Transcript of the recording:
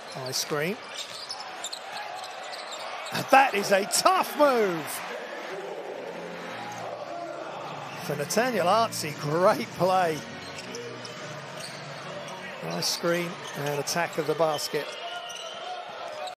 High screen. And that is a tough move. For Nathaniel Artsy, great play. Nice screen and attack of the basket.